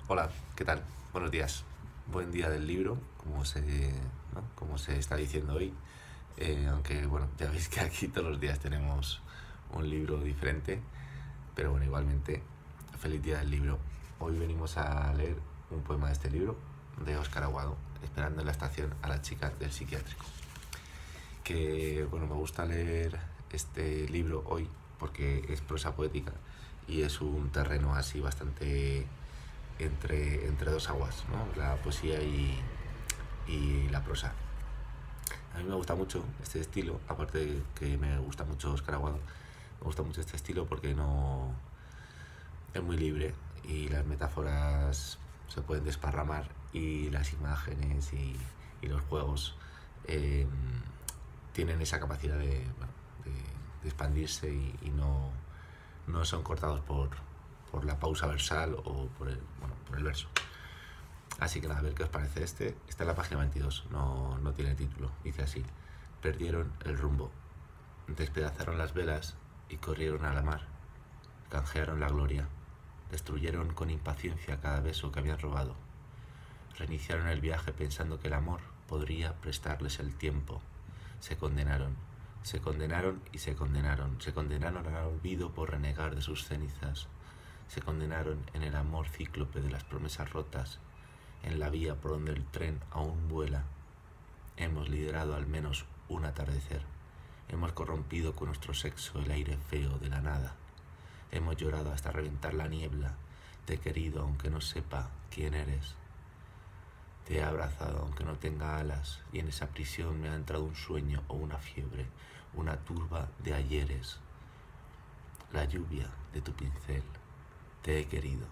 Hola, ¿qué tal? Buenos días. Buen día del libro, como se está diciendo hoy. Aunque, bueno, ya veis que aquí todos los días tenemos un libro diferente. Pero bueno, igualmente, feliz día del libro. Hoy venimos a leer un poema de este libro, de Óscar Aguado, Esperando en la estación a la chica del psiquiátrico. Que, bueno, me gusta leer este libro hoy porque es prosa poética y es un terreno así bastante entre dos aguas, ¿no? La poesía y la prosa. A mí me gusta mucho este estilo, aparte de que me gusta mucho Óscar Aguado, me gusta mucho este estilo porque no es muy libre y las metáforas se pueden desparramar y las imágenes y los juegos eh, tienen esa capacidad de expandirse y no son cortados por la pausa versal o por el verso. Así que nada, a ver qué os parece este. Está en la página 22, no tiene título. Dice así: perdieron el rumbo, despedazaron las velas y corrieron a la mar. Canjearon la gloria, destruyeron con impaciencia cada beso que habían robado. Reiniciaron el viaje pensando que el amor podría prestarles el tiempo. Se condenaron y se condenaron. Se condenaron al olvido por renegar de sus cenizas. Se condenaron en el amor cíclope de las promesas rotas, en la vía por donde el tren aún vuela. Hemos liderado al menos un atardecer. Hemos corrompido con nuestro sexo el aire feo de la nada. Hemos llorado hasta reventar la niebla. Te he querido aunque no sepa quién eres. Te he abrazado aunque no tenga alas, y en esa prisión me ha entrado un sueño o una fiebre, una turba de ayeres. La lluvia de tu pincel. Te he querido.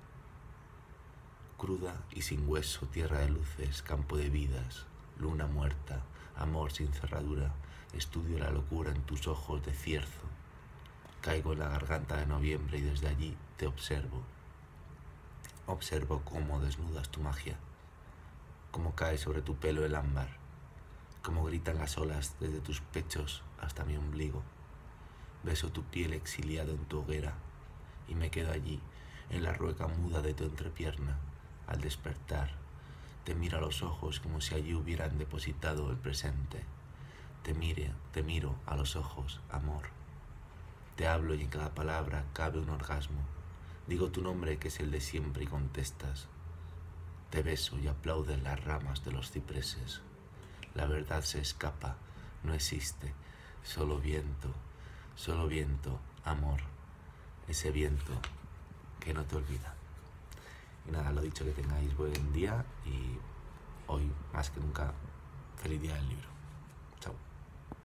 Cruda y sin hueso, tierra de luces, campo de vidas, luna muerta, amor sin cerradura, estudio la locura en tus ojos de cierzo. Caigo en la garganta de noviembre y desde allí te observo. Observo cómo desnudas tu magia, cómo cae sobre tu pelo el ámbar, cómo gritan las olas desde tus pechos hasta mi ombligo. Beso tu piel exiliado en tu hoguera y me quedo allí, en la rueca muda de tu entrepierna. Al despertar, te miro a los ojos como si allí hubieran depositado el presente. Te miro a los ojos, amor. Te hablo y en cada palabra cabe un orgasmo. Digo tu nombre que es el de siempre y contestas. Te beso y aplauden las ramas de los cipreses. La verdad se escapa, no existe, solo viento, amor, ese viento que no te olvida. Y nada, lo dicho, que tengáis buen día y hoy más que nunca, feliz día del libro.